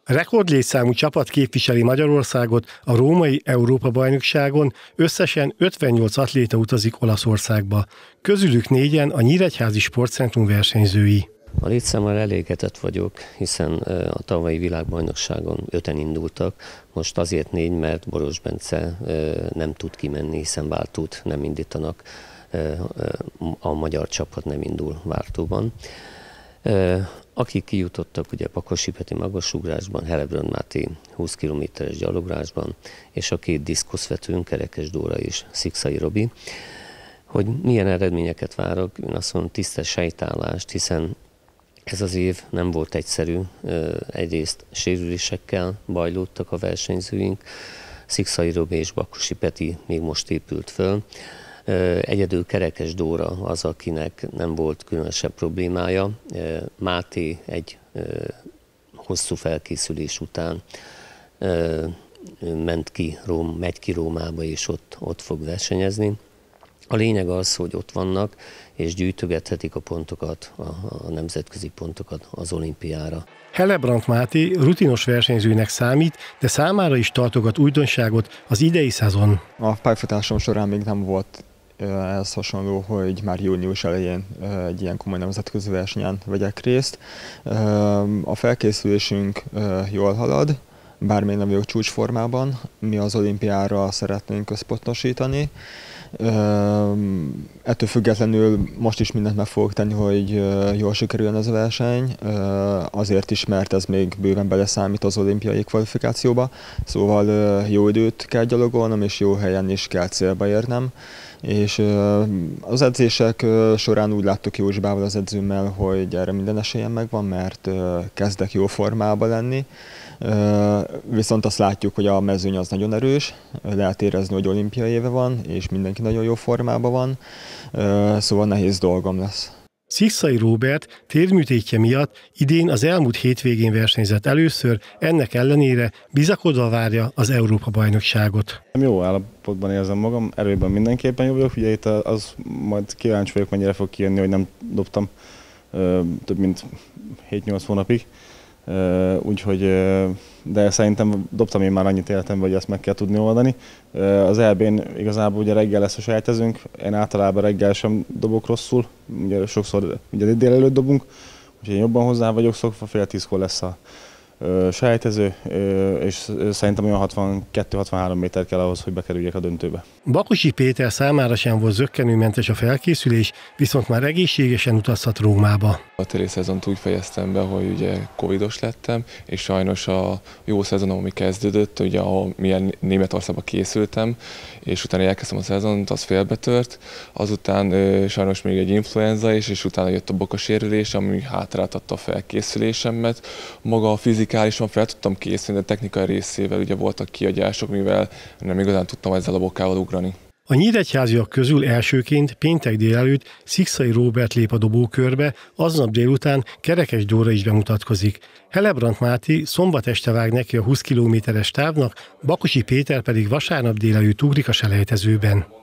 Rekordlétszámú csapat képviseli Magyarországot a római Európa-bajnokságon, összesen 58 atléta utazik Olaszországba. Közülük 4-en a Nyíregyházi Sportcentrum versenyzői. A létszámmal elégedett vagyok, hiszen a tavalyi világbajnokságon 5-en indultak, most azért 4, mert Boros Bence nem tud kimenni, hiszen váltót nem indítanak, a magyar csapat nem indul váltóban. Akik kijutottak, ugye Bakosi Peti magasugrásban, Helebrand Máté 20 km-es gyaloglásban, és a 2 diszkoszvetőnk, Kerekes Dóra és Szikszai Robi. Hogy milyen eredményeket várok, én azt mondom, tisztes sejtállást, hiszen ez az év nem volt egyszerű, egyrészt sérülésekkel bajlódtak a versenyzőink, Szikszai Robi és Bakosi Peti még most épült föl. Egyedül Kerekes Dóra az, akinek nem volt különösebb problémája. Máté egy hosszú felkészülés után megy ki Rómába, és ott fog versenyezni. A lényeg az, hogy ott vannak, és gyűjtögethetik a pontokat, a nemzetközi pontokat az olimpiára. Helebrand Máté rutinos versenyzőnek számít, de számára is tartogat újdonságot az idei szezon. A pályafutásom során még nem volt ehhez hasonló, hogy már június elején egy ilyen komoly nemzetközi versenyen vegyek részt. A felkészülésünk jól halad, bár még nem vagyok csúcsformában, mi az olimpiára szeretnénk összpontosítani. Ettől függetlenül most is mindent meg fogok tenni, hogy jól sikerüljön ez a verseny, azért is, mert ez még bőven beleszámít az olimpiai kvalifikációba, szóval jó időt kell gyalogolnom, és jó helyen is kell célba érnem. És az edzések során úgy láttuk Józsibával, az edzőmmel, hogy erre minden esélyem megvan, mert kezdek jó formában lenni. Viszont azt látjuk, hogy a mezőny az nagyon erős, lehet érezni, hogy olimpiai éve van, és mindenki nagyon jó formában van, szóval nehéz dolgom lesz. Szikszai Róbert térműtétje miatt idén az elmúlt hétvégén versenyzett először, ennek ellenére bizakodva várja az Európa-bajnokságot. Jó állapotban érzem magam, erőben mindenképpen jó vagyok, ugye itt az majd kíváncsi vagyok, mennyire fog kijönni, hogy nem dobtam több mint 7-8 hónapig. Úgyhogy, de szerintem dobtam én már annyit életemben, hogy ezt meg kell tudni oldani. Az EB-n igazából ugye reggel lesz a sejtezőnk, én általában reggel sem dobok rosszul, ugye sokszor ugye délelőtt dobunk, úgyhogy én jobban hozzá vagyok szokva, fél 10-kor lesz a sejtező, és szerintem olyan 62-63 méter kell ahhoz, hogy bekerüljek a döntőbe. Bakosi Péter számára sem volt zökkenőmentes a felkészülés, viszont már egészségesen utazhat Rómába. A téli szezont úgy fejeztem be, hogy ugye covidos lettem, és sajnos a jó szezonom, ami kezdődött, ugye ahol milyen Németországba készültem, és utána elkezdtem a szezont, az félbetört. Azután sajnos még egy influenza is, és utána jött a bokasérülés, ami hátráltatta a felkészülésemet. Maga a fizikálisan fel tudtam készülni, de technikai részével ugye voltak kiagyások, mivel nem igazán tudtam ezzel a bokával ugrani. A nyíregyháziak közül elsőként péntek délelőtt Szikszai Róbert lép a dobókörbe, aznap délután Kerekes Dóra is bemutatkozik. Helebrand Máté szombat este vág neki a 20 km-es távnak, Bakosi Péter pedig vasárnap délelőtt ugrik a selejtezőben.